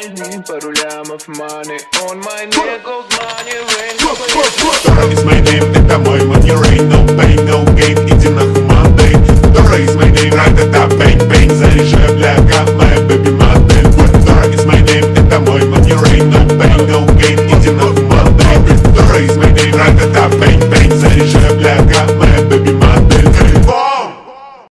money, пару лямов money. On my neck goes money, rain. Dora is my name, это мой money rain. No pain, no gain, иди нахуй Monday. Dora is my name, ра-та-та, бэнг-бэнг. Заряжаю, бля,